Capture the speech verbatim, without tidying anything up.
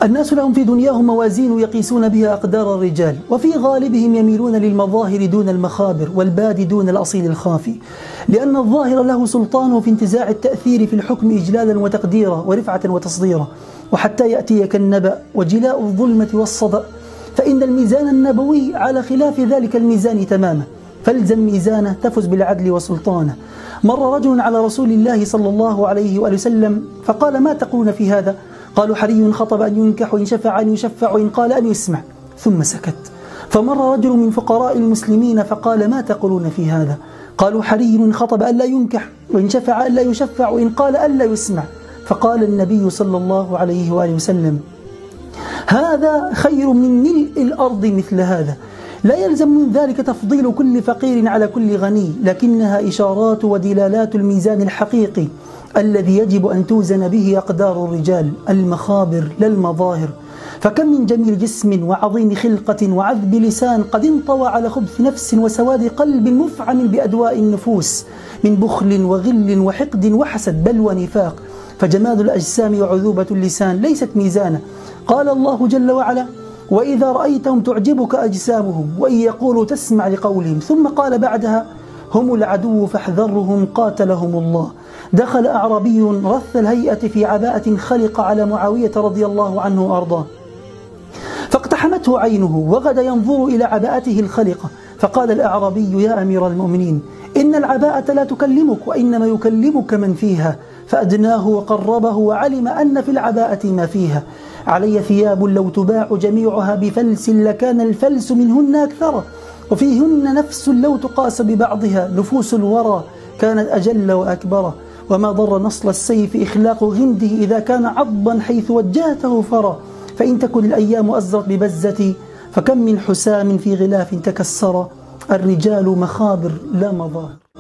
الناس لهم في دنياهم موازين يقيسون بها أقدار الرجال، وفي غالبهم يميلون للمظاهر دون المخابر، والباد دون الأصيل الخافي، لأن الظاهر له سلطانه في انتزاع التأثير في الحكم إجلالا وتقديرا ورفعة وتصديرا، وحتى يأتيك النبأ وجلاء الظلمة والصدأ. فإن الميزان النبوي على خلاف ذلك الميزان تماما، فالزم ميزانه تفز بالعدل وسلطانه. مر رجل على رسول الله صلى الله عليه وآله وسلم فقال: ما تقولون في هذا؟ قالوا: حري خطب أن ينكح، وإن شفع أن يشفع، وإن قال أن يسمع، ثم سكت. فمر رجل من فقراء المسلمين فقال: ما تقولون في هذا؟ قالوا: حري خطب أن لا ينكح، وإن شفع أن لا يشفع، وإن قال أن لا يسمع. فقال النبي صلى الله عليه وآله وسلم: هذا خير من ملء الأرض مثل هذا. لا يلزم من ذلك تفضيل كل فقير على كل غني، لكنها إشارات ودلالات الميزان الحقيقي الذي يجب أن توزن به أقدار الرجال، المخابر لا المظاهر. فكم من جميل جسم وعظيم خلقة وعذب لسان قد انطوى على خبث نفس وسواد قلب مفعم بأدواء النفوس، من بخل وغل وحقد وحسد بل ونفاق. فجمال الأجسام وعذوبة اللسان ليست ميزانا. قال الله جل وعلا: وإذا رأيتهم تعجبك أجسامهم وإن يقولوا تسمع لقولهم، ثم قال بعدها: هم العدو فاحذرهم قاتلهم الله. دخل أعرابي رث الهيئة في عباءة خلق على معاوية رضي الله عنه وأرضاه، فاقتحمته عينه وغدا ينظر إلى عباءته الخلقة، فقال الأعرابي: يا أمير المؤمنين، إن العباءة لا تكلمك، وإنما يكلمك من فيها. فأدناه وقربه وعلم أن في العباءة ما فيها. علي ثياب لو تباع جميعها بفلس لكان الفلس منهن أكثر، وفيهن نفس لو تقاس ببعضها نفوس الورى كانت أجل وأكبر. وما ضر نصل السيف إخلاق غمده إذا كان عضا حيث وجهته فرى. فإن تكن الأيام أزرت ببزتي فكم من حسام في غلاف تكسر. الرجال مخابر لا مظاهر.